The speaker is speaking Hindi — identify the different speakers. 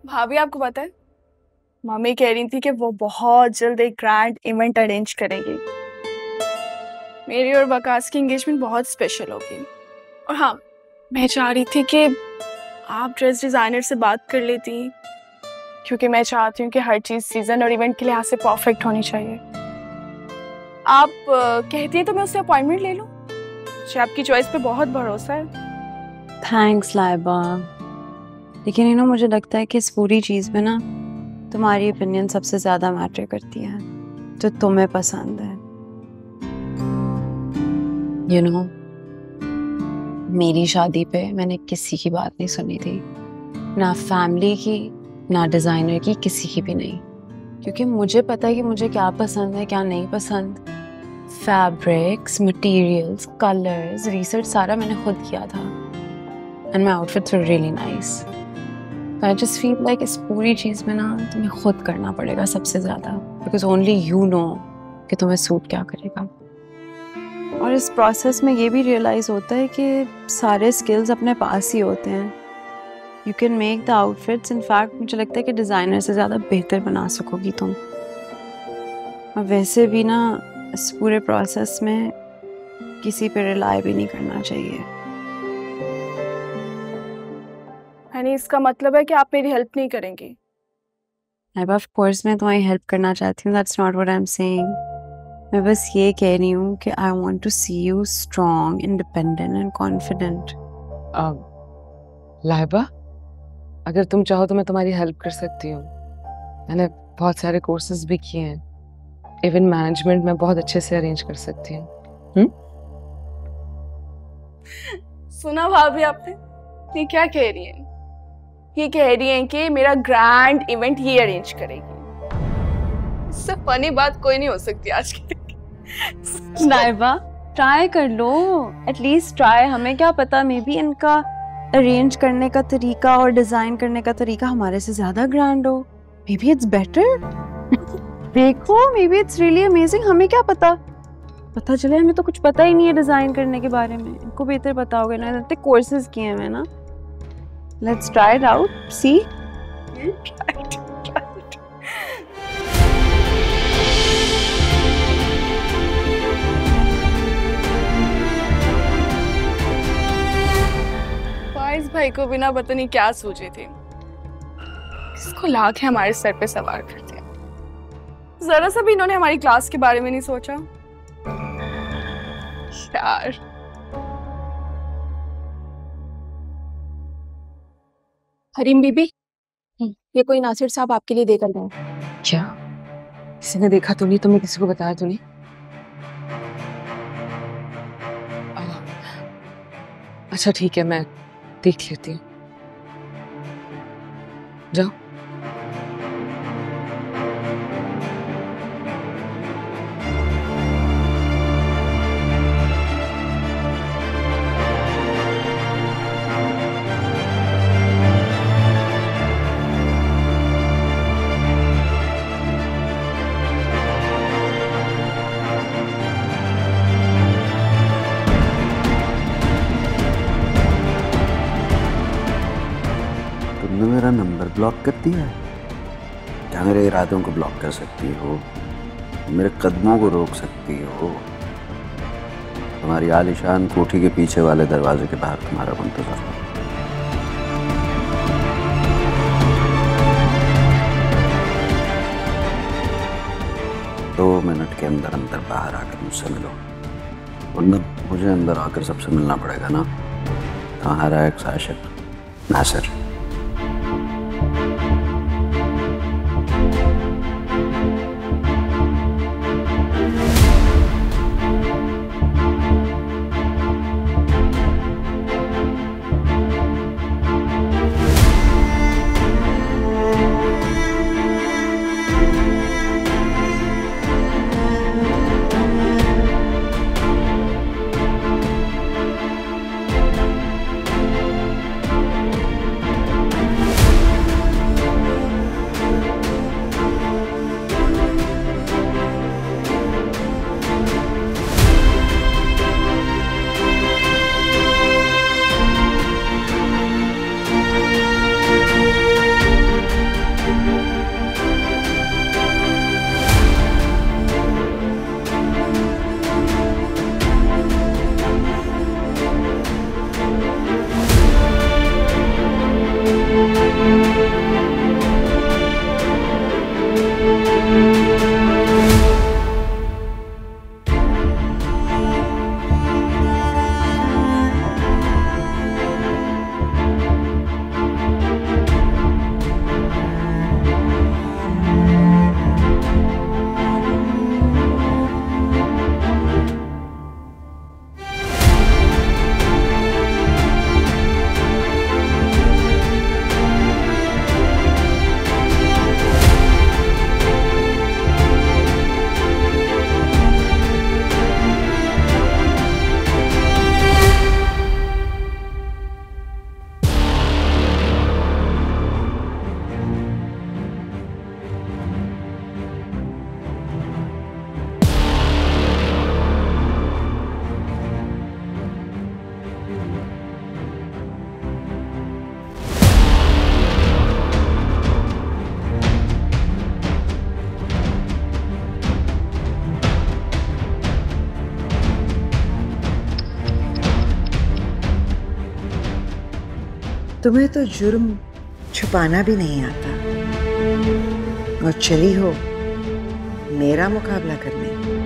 Speaker 1: भाभी आपको पता है, मम्मी कह रही थी कि वो बहुत जल्द एक ग्रैंड इवेंट अरेंज करेगी। मेरी और वकास की एंगेजमेंट बहुत स्पेशल होगी। और हाँ, मैं चाह रही थी कि आप ड्रेस डिज़ाइनर से बात कर लेती, क्योंकि मैं चाहती हूँ कि हर चीज़ सीजन और इवेंट के लिहाज से परफेक्ट होनी चाहिए। आप कहती हैं तो मैं उससे अपॉइंटमेंट ले लूँ? मुझे आपकी चॉइस पे बहुत भरोसा है।
Speaker 2: थैंक्स लाइबा, लेकिन मुझे लगता है कि इस पूरी चीज़ में ना तुम्हारी ओपिनियन सबसे ज़्यादा मैटर करती है, जो तुम्हें पसंद है। मेरी शादी पे मैंने किसी की बात नहीं सुनी थी, ना फैमिली की, ना डिज़ाइनर की, किसी की भी नहीं, क्योंकि मुझे पता है कि मुझे क्या पसंद है क्या नहीं पसंद। फैब्रिक्स, मटेरियल्स, कलर्स, रिसर्च सारा मैंने खुद किया था। And my outfits were really nice. I just feel like इस पूरी चीज़ में ना तुम्हें खुद करना पड़ेगा सबसे ज़्यादा, बिकॉज ओनली यू नो कि तुम्हें सूट क्या करेगा। और इस प्रोसेस में ये भी रियलाइज़ होता है कि सारे स्किल्स अपने पास ही होते हैं। You can make the outfits, in fact मुझे लगता है कि डिज़ाइनर से ज़्यादा बेहतर बना सकोगी तुम। और वैसे भी ना इस पूरे प्रोसेस में किसी पे रिलाई भी नहीं करना चाहिए।
Speaker 1: यानी इसका मतलब है कि आप मेरी हेल्प नहीं करेंगी?
Speaker 2: ऑफ कोर्स मैं तुम्हारी हेल्प करना चाहती हूँ, that's not what I am saying. मैं बस ये कह रही हूँ कि I want to see you strong, independent and confident.
Speaker 3: Laiba, अगर तुम चाहो तो मैं तुम्हारी हेल्प कर सकती हूँ। मैंने बहुत सारे कोर्सेज भी किए हैं, इवन मैनेजमेंट में बहुत अच्छे से अरेंज कर सकती हूँ।
Speaker 1: सुना भाभी आपने, ये क्या कह रही हैं? ये कह रही हैं कि मेरा ग्रैंड इवेंट ये अरेंज करेगी। इससे फनी बात कोई नहीं हो सकती आज की।
Speaker 2: लाइबा, ट्राई कर लो, एटलीस्ट ट्राई। हमें क्या पता, मे बी इनका अरेंज करने का तरीका और डिजाइन करने का तरीका हमारे से ज्यादा ग्रैंड हो। Maybe it's better. देखो, maybe it's really amazing. हमें क्या पता चले, हमें तो कुछ पता ही नहीं है डिजाइन करने के बारे में। इनको बेहतर पता होगा ना, इतने कोर्सेज किए हैं ना। Let's try it out, see.
Speaker 1: Faiz भाई को बिना पता नहीं क्या सोचे थे, इसको लाख है हमारे सर पे सवार करते हैं। जरा सा भी इन्होंने हमारी क्लास के बारे में नहीं सोचा यार।
Speaker 4: हरीम बीबी, ये कोई नासिर साहब आपके लिए देकर गए।
Speaker 3: क्या? किसी ने देखा तो नहीं? तुमने किसी को बताया तो नहीं? अच्छा ठीक है, मैं देख लेती हूँ। जाओ।
Speaker 5: तुमने मेरा नंबर ब्लॉक कर दिया है? क्या मेरे इरादों को ब्लॉक कर सकती हो? मेरे कदमों को रोक सकती हो? तुम्हारी आलीशान कोठी के पीछे वाले दरवाजे के बाहर तुम्हारा इंतजार हो। 2 मिनट के अंदर अंदर बाहर आकर मुझसे मिलो, वरना मुझे अंदर आकर सबसे मिलना पड़ेगा ना। तुम्हारा एक आशिक नासिर।
Speaker 6: तुम्हें तो जुर्म छुपाना भी नहीं आता और चली हो मेरा मुकाबला करने।